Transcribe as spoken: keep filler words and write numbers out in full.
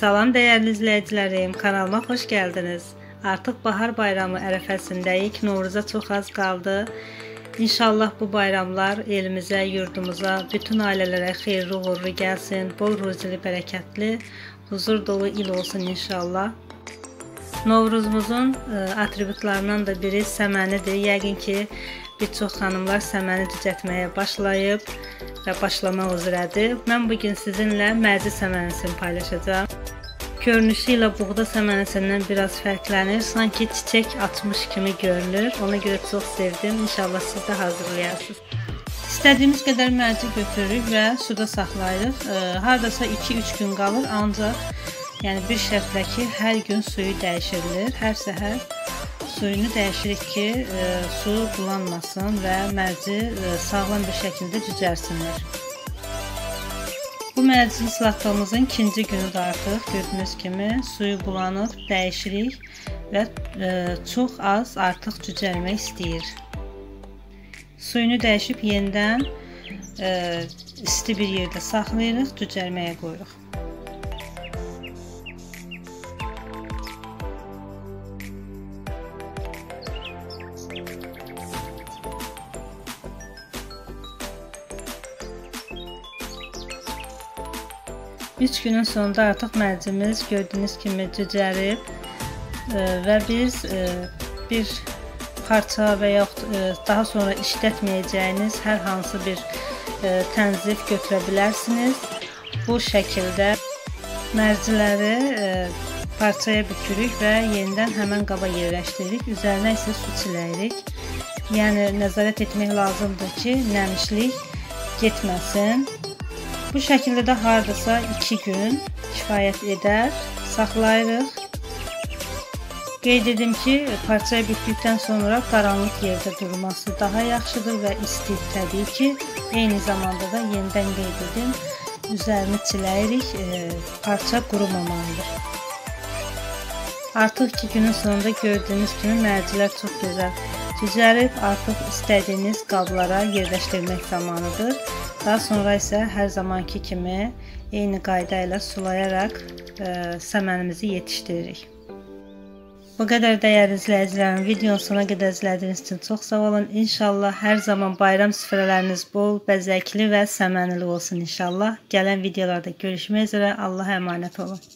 Salam dəyərli izləyicilərim, kanalıma xoş gəldiniz. Artıq bahar bayramı ərəfəsindəyik, Novruza çox az qaldı. İnşallah bu bayramlar elimizə, yurdumuza, bütün ailələrə xeyirli uğurlu gəlsin, bol ruzili, bərəkətli, huzur dolu il olsun inşallah. Novruzumuzun atributlarından da biri səmənidir. Yəqin ki, bir çox xanımlar səməni düzəltməyə başlayıb və başlamaq üzrədir. Mən bugün sizinlə mərci səmənisini paylaşacağım. Görünüşü ilə buğda səmənisindən biraz fərqlənir. Sanki çiçək açmış kimi görünür. Ona görə çox sevdim. İnşallah siz də hazırlayarsınız. İstədiyimiz qədər mərci götürürük və suda saxlayırıq. Hardasa iki üç gün qalır, ancaq yəni bir şərtlə ki, hər gün suyu dəyişirilir. Hər səhər suyunu dəyişirik ki, e, su bulanmasın və mərci e, sağlam bir şəkildə cücərsinlər. Bu mərci ıslatdığımızın ikinci günüdür artıq. Gördüyünüz kimi suyu bulanıb, dəyişirik və e, çox az artıq cücərmək istəyir. Suyunu dəyişib yenidən e, isti bir yerdə saxlayırıq, cücərməyə qoyuruq. üç günün sonunda artıq mərcimiz gördüyünüz kimi cücərib e, və biz e, bir parça və yaxud e, daha sonra işlətməyəcəyiniz hər hansı bir e, tənzif götürə bilərsiniz. Bu şəkildə mərciləri e, parçaya bükürük və yenidən həmən qaba yerləşdiririk. Üzərinə isə su çiləyirik. Yəni nəzarət etmək lazımdır ki, nəmişlik getməsin. Bu şəkildə də hardasa iki gün kifayət edər, saxlayırıq. Qeyd edim ki, parçaya bükdükdən sonra qaranlıq yerdə durması daha yaxşıdır və isti təbii ki, eyni zamanda da yenidən qeyd edim, üzərini çiləyirik, e, parça qurumamalıdır. Artıq iki günün sonunda gördüyünüz kimi mərcilər çox gözəl cücərib, artıq istədiyiniz qablara yerləşdirmək zamanıdır. Daha sonra isə hər zamanki kimi eyni qayda ilə sulayaraq e, səmənimizi yetişdiririk. Bu qədər dəyərli izləyicilərim, videonun sona qədər izlədiyiniz üçün çox sağ olun. İnşallah hər zaman bayram süfrələriniz bol, bəzəkli və səmənili olsun inşallah. Gələn videolarda görüşmək üzrə. Allah'a əmanət olun.